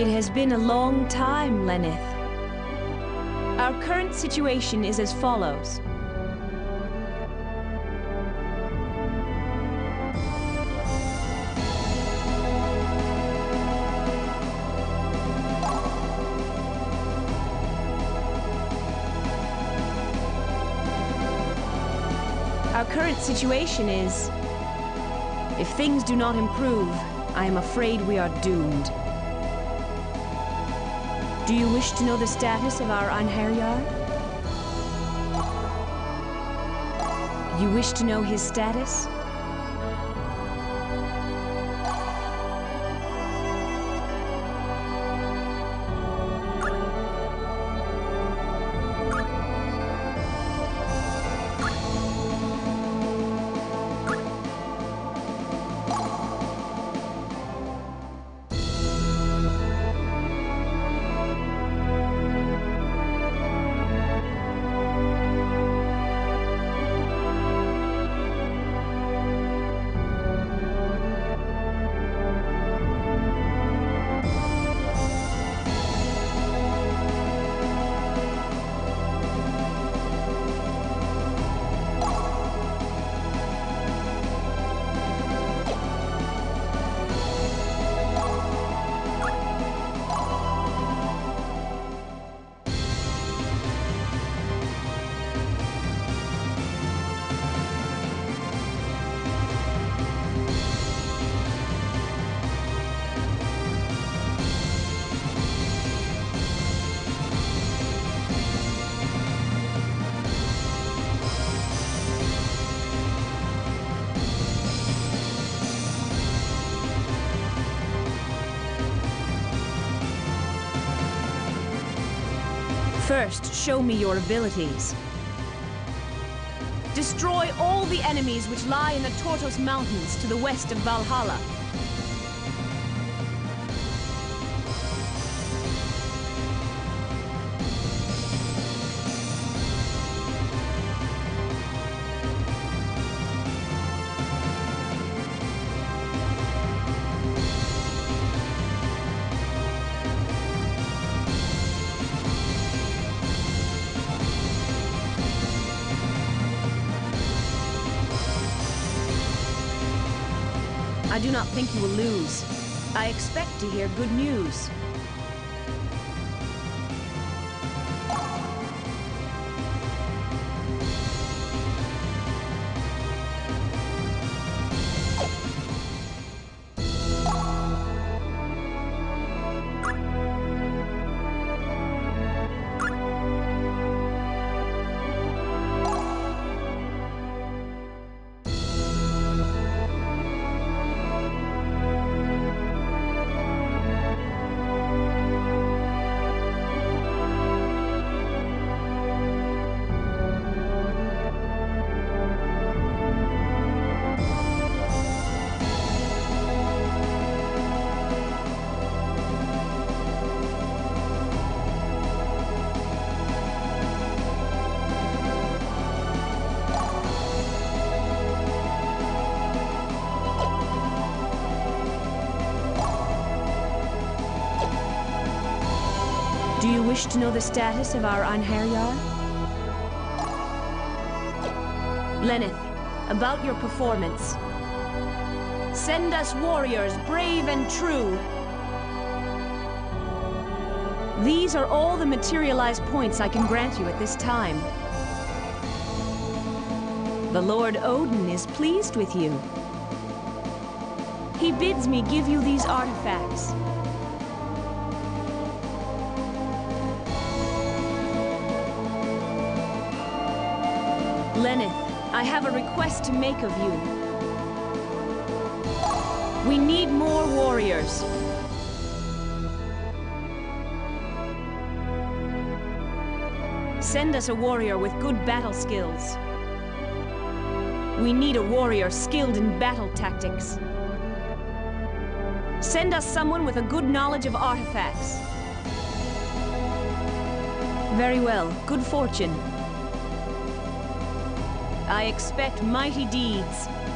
It has been a long time, Lenneth. Our current situation is as follows. Our current situation is, if things do not improve, I am afraid we are doomed. Do you wish to know the status of our Einherjar? You wish to know his status? First, show me your abilities. Destroy all the enemies which lie in the Tortos Mountains to the west of Valhalla. I do not think you will lose. I expect to hear good news. Do you wish to know the status of our Einherjar? Lenneth, about your performance. Send us warriors, brave and true. These are all the materialized points I can grant you at this time. The Lord Odin is pleased with you. He bids me give you these artifacts. Lenneth, I have a request to make of you. We need more warriors. Send us a warrior with good battle skills. We need a warrior skilled in battle tactics. Send us someone with a good knowledge of artifacts. Very well. Good fortune. I expect mighty deeds.